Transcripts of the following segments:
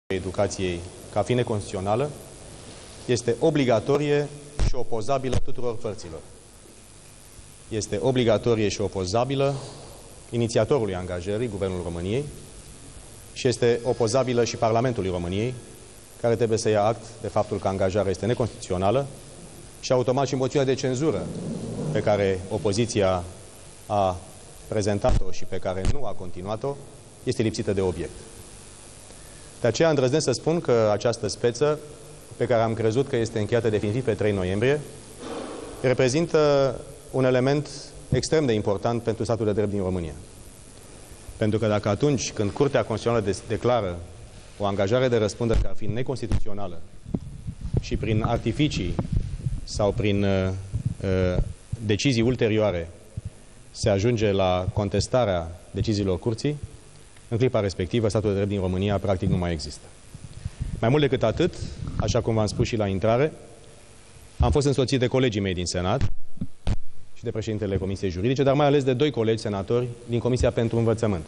educației ca fiind neconstituțională este obligatorie și opozabilă tuturor părților. Este obligatorie și opozabilă inițiatorului angajării, Guvernul României, și este opozabilă și Parlamentului României, care trebuie să ia act de faptul că angajarea este neconstituțională și automat și moțiunea de cenzură pe care opoziția a prezentat-o și pe care nu a continuat-o este lipsită de obiect. De aceea îndrăznesc să spun că această speță, pe care am crezut că este încheiată definitiv pe 3 noiembrie, reprezintă un element extrem de important pentru statul de drept din România. Pentru că dacă atunci când Curtea Constituțională declară o angajare de răspundere ca fiind neconstituțională și prin artificii sau prin decizii ulterioare se ajunge la contestarea deciziilor Curții, în clipa respectivă, statul de drept din România practic nu mai există. Mai mult decât atât, așa cum v-am spus și la intrare, am fost însoțit de colegii mei din Senat și de președintele Comisiei Juridice, dar mai ales de 2 colegi senatori din Comisia pentru Învățământ.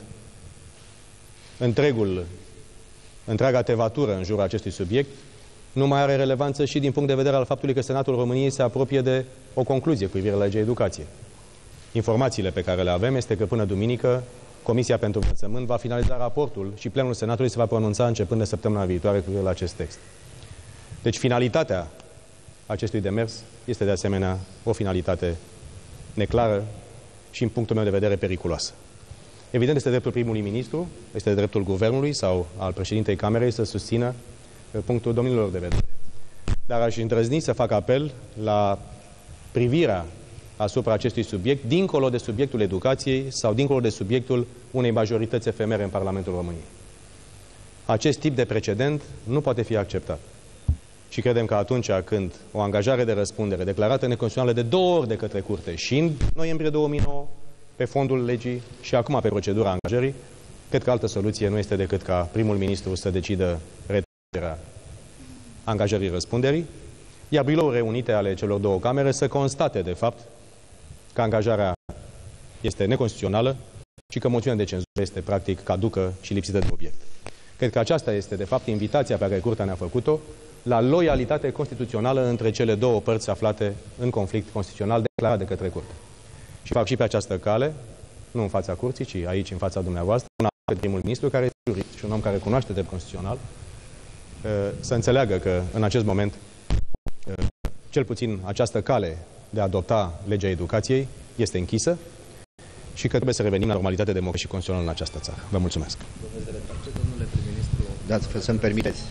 Întreaga tevatură în jurul acestui subiect nu mai are relevanță și din punct de vedere al faptului că Senatul României se apropie de o concluzie cu privire la legea educației. Informațiile pe care le avem este că până duminică Comisia pentru Învățământ va finaliza raportul și plenul Senatului se va pronunța începând de săptămâna viitoare cu privire la acest text. Deci finalitatea acestui demers este de asemenea o finalitate neclară și, în punctul meu de vedere, periculoasă. Evident, este dreptul primului ministru, este dreptul guvernului sau al președintei Camerei să susțină punctul domnilor de vedere. Dar aș îndrăzni să fac apel la privirea asupra acestui subiect, dincolo de subiectul educației sau dincolo de subiectul unei majorități efemere în Parlamentul României. Acest tip de precedent nu poate fi acceptat. Și credem că atunci când o angajare de răspundere declarată neconstituțională de 2 ori de către Curte, și în noiembrie 2009, pe fondul legii și acum pe procedura angajării, cred că altă soluție nu este decât ca primul ministru să decidă retragerea angajării răspunderii, iar birourile reunite ale celor 2 camere să constate, de fapt, că angajarea este neconstituțională și că moțiunea de cenzură este practic caducă și lipsită de obiect. Cred că aceasta este, de fapt, invitația pe care Curtea ne-a făcut-o la loialitate constituțională între cele 2 părți aflate în conflict constituțional declarat de către Curte. Și fac și pe această cale, nu în fața Curții, ci aici, în fața dumneavoastră, un apel de primul ministru, care este jurist și un om care cunoaște drept constituțional, să înțeleagă că, în acest moment, cel puțin această cale de a adopta legea educației este închisă și că trebuie să revenim la normalitate democratică și constituțională în această țară. Vă mulțumesc. Domnule prim-ministru, dați să-mi permiteți.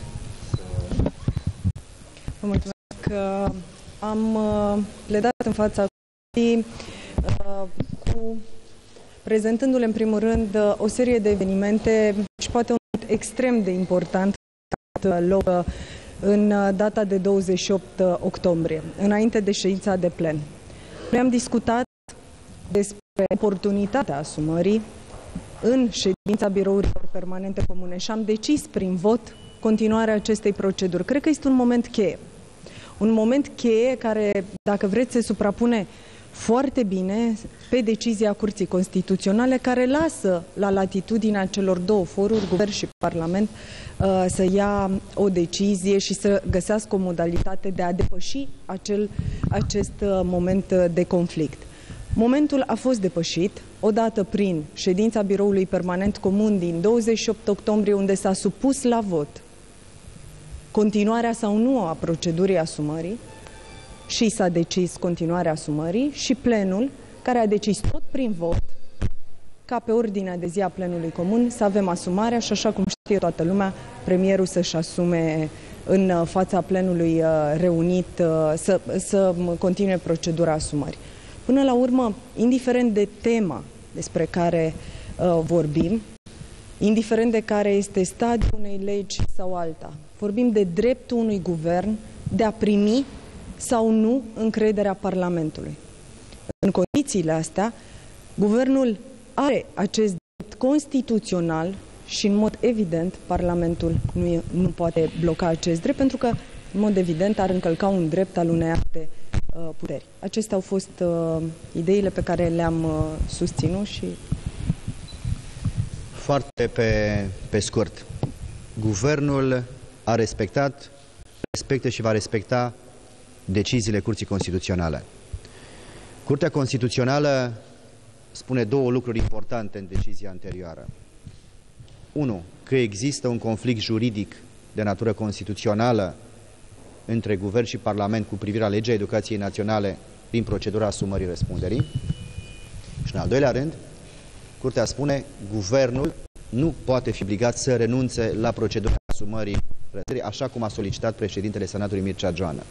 Vă mulțumesc că am pledat în fața prezentându-le în primul rând o serie de evenimente și poate un extrem de important loc în data de 28 octombrie, înainte de ședința de plen. Noi am discutat despre oportunitatea asumării în ședința birourilor permanente comune și am decis prin vot continuarea acestei proceduri. Cred că este un moment cheie. Un moment cheie care, dacă vreți, se suprapune foarte bine pe decizia Curții Constituționale, care lasă la latitudinea celor 2 foruri, Guvern și Parlament, să ia o decizie și să găsească o modalitate de a depăși acest moment de conflict. Momentul a fost depășit, odată prin ședința Biroului Permanent Comun din 28 octombrie, unde s-a supus la vot continuarea sau nu a procedurii asumării și s-a decis continuarea asumării, și plenul, care a decis tot prin vot ca pe ordinea de zi a plenului comun să avem asumarea și, așa cum știe toată lumea, premierul să-și asume în fața plenului reunit să continue procedura asumării. Până la urmă, indiferent de tema despre care vorbim, indiferent de care este stadiul unei legi sau alta, vorbim de dreptul unui guvern de a primi sau nu încrederea Parlamentului. În condițiile astea, guvernul are acest drept constituțional și, în mod evident, Parlamentul nu poate bloca acest drept, pentru că, în mod evident, ar încălca un drept al unei alte puteri. Acestea au fost ideile pe care le-am susținut și... Foarte pe scurt. Guvernul a respectat, respectă și va respecta deciziile Curții Constituționale. Curtea Constituțională spune două lucruri importante în decizia anterioară. 1. Că există un conflict juridic de natură constituțională între Guvern și Parlament cu privire la legea educației naționale prin procedura asumării răspunderii. Și în al doilea rând, Curtea spune Guvernul nu poate fi obligat să renunțe la procedura asumării răspunderii, așa cum a solicitat președintele Senatului Mircea Joană.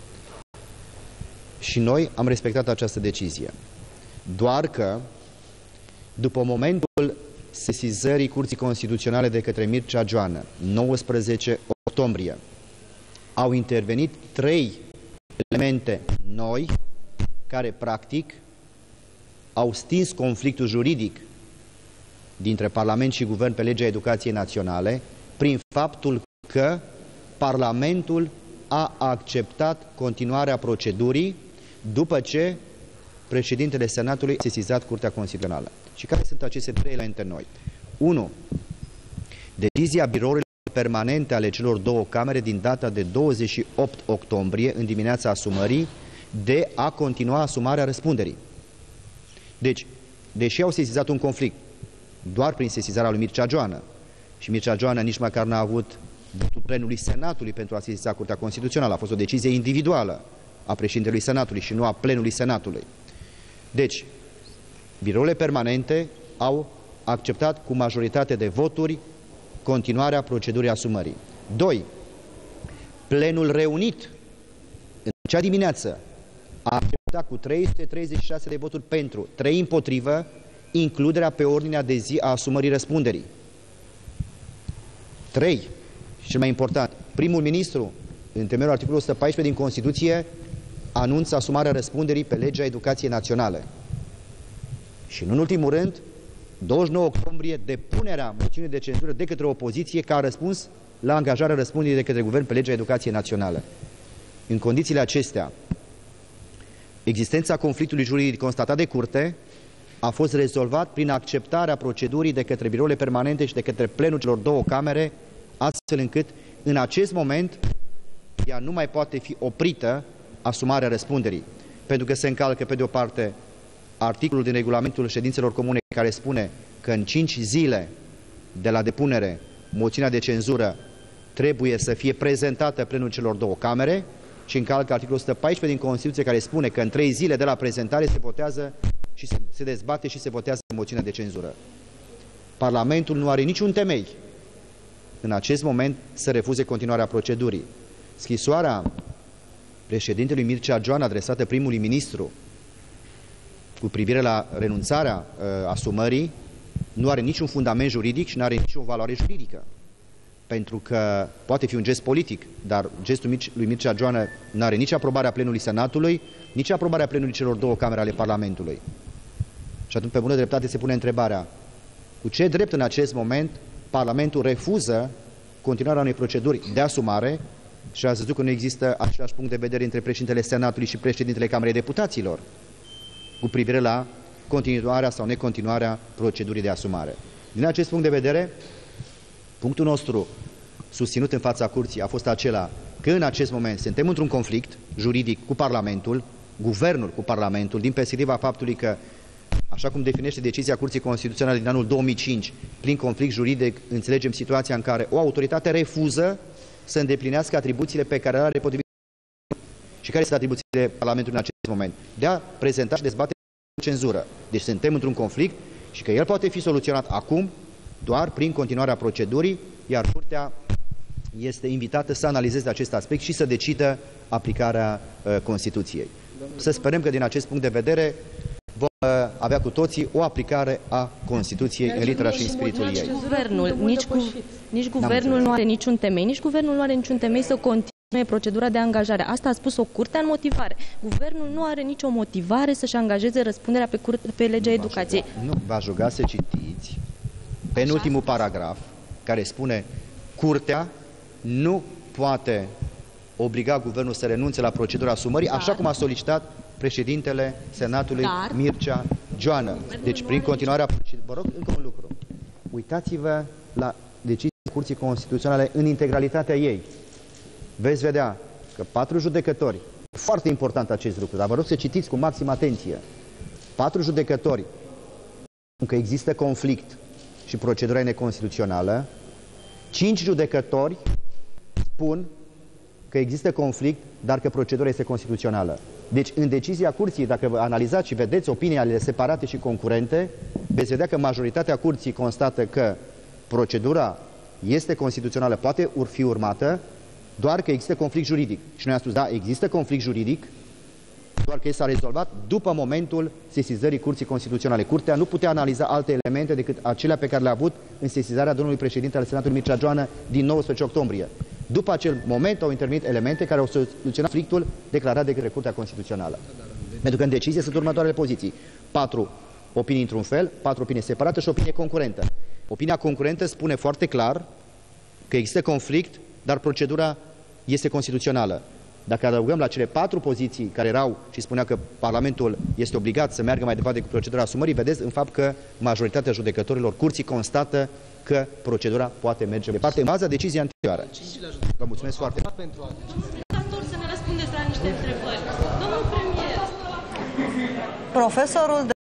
Și noi am respectat această decizie. Doar că, după momentul sesizării Curții Constituționale de către Mircea Joană, 19 octombrie, au intervenit 3 elemente noi care, practic, au stins conflictul juridic dintre Parlament și Guvern pe legea educației naționale prin faptul că Parlamentul a acceptat continuarea procedurii după ce președintele Senatului a sesizat Curtea Constituțională. Și care sunt aceste 3 elemente noi? 1. Decizia birourilor permanente ale celor două camere din data de 28 octombrie, în dimineața asumării, de a continua asumarea răspunderii. Deci, deși au sesizat un conflict doar prin sesizarea lui Mircea Joană, și Mircea Joană nici măcar n-a avut votul plenului Senatului pentru a sesiza Curtea Constituțională, a fost o decizie individuală a președintelui Senatului și nu a plenului Senatului. Deci, birourile permanente au acceptat cu majoritate de voturi continuarea procedurii asumării. 2. Plenul reunit în acea dimineață a acceptat cu 336 de voturi pentru, 3 împotrivă, includerea pe ordinea de zi a asumării răspunderii. 3. Și cel mai important, primul ministru, în temeiul articolului 114 din Constituție, anunță asumarea răspunderii pe legea educației naționale. Și în ultimul rând, 29 octombrie, depunerea moțiunii de cenzură de către opoziție ca răspuns la angajarea răspunderii de către Guvern pe legea educației naționale. În condițiile acestea, existența conflictului juridic constatat de Curte a fost rezolvat prin acceptarea procedurii de către birourile permanente și de către plenul celor două camere, astfel încât, în acest moment, ea nu mai poate fi oprită asumarea răspunderii. Pentru că se încalcă, pe de o parte, articolul din regulamentul ședințelor comune care spune că în 5 zile de la depunere, moțiunea de cenzură trebuie să fie prezentată plenul celor două camere, și încalcă articolul 114 din Constituție care spune că în 3 zile de la prezentare se votează și se dezbate și se votează moțiunea de cenzură. Parlamentul nu are niciun temei în acest moment să refuze continuarea procedurii. Scrisoarea președintelui Mircea Joană adresată primului ministru cu privire la renunțarea asumării nu are niciun fundament juridic și nu are nicio valoare juridică. Pentru că poate fi un gest politic, dar gestul lui Mircea Joană nu are nici aprobarea plenului Senatului, nici aprobarea plenului celor două camere ale Parlamentului. Și atunci, pe bună dreptate, se pune întrebarea: cu ce drept în acest moment Parlamentul refuză continuarea unei proceduri de asumare? Și ați văzut că nu există același punct de vedere între președintele Senatului și președintele Camerei Deputaților cu privire la continuarea sau necontinuarea procedurii de asumare. Din acest punct de vedere, punctul nostru susținut în fața Curții a fost acela că în acest moment suntem într-un conflict juridic cu Parlamentul, Guvernul cu Parlamentul, din perspectiva faptului că, așa cum definește decizia Curții Constituționale din anul 2005, prin conflict juridic înțelegem situația în care o autoritate refuză să îndeplinească atribuțiile pe care le are potrivit. Și care sunt atribuțiile Parlamentului în acest moment? De a prezenta și dezbate cenzură. Deci suntem într-un conflict și că el poate fi soluționat acum doar prin continuarea procedurii, iar Curtea este invitată să analizeze acest aspect și să decidă aplicarea Constituției. Să sperăm că din acest punct de vedere vom avea cu toții o aplicare a Constituției în litera și în spiritul ei. Nici guvernul nu are niciun temei, nici guvernul nu are niciun temei să continue procedura de angajare. Asta a spus-o Curtea în motivare. Guvernul nu are nicio motivare să-și angajeze răspunderea pe legea educației. Nu v-aș ruga să citiți penultimul paragraf care spune: Curtea nu poate obliga guvernul să renunțe la procedura asumării, așa cum a solicitat președintele Senatului Mircea Joană. Deci, prin continuarea procedurii, vă rog încă un lucru. Uitați-vă la decizia Curții Constituționale în integralitatea ei, veți vedea că 4 judecători, foarte important acest lucru, dar vă rog să citiți cu maximă atenție, 4 judecători că există conflict și procedura e neconstituțională, 5 judecători spun că există conflict, dar că procedura este constituțională. Deci, în decizia Curții, dacă vă analizați și vedeți opiniile separate și concurente, veți vedea că majoritatea Curții constată că procedura este constituțională, poate fi urmată, doar că există conflict juridic. Și noi am spus, da, există conflict juridic, doar că s-a rezolvat după momentul sesizării Curții Constituționale. Curtea nu putea analiza alte elemente decât acelea pe care le-a avut în sesizarea domnului președinte al Senatului Mircea Joană din 19 octombrie. După acel moment au intervenit elemente care au soluționat conflictul declarat de către Curtea Constituțională. Pentru că în decizie sunt următoarele poziții. 4 opinii într-un fel, 4 opinii separate și opinie concurentă. Opinia concurentă spune foarte clar că există conflict, dar procedura este constituțională. Dacă adăugăm la cele 4 poziții care erau și spunea că Parlamentul este obligat să meargă mai departe cu procedura asumării, vedeți în fapt că majoritatea judecătorilor Curții constată că procedura poate merge departe în baza deciziei anterioare. Vă mulțumesc foarte mult. Să ne răspundeți la niște întrebări. Domnul premier. Profesorul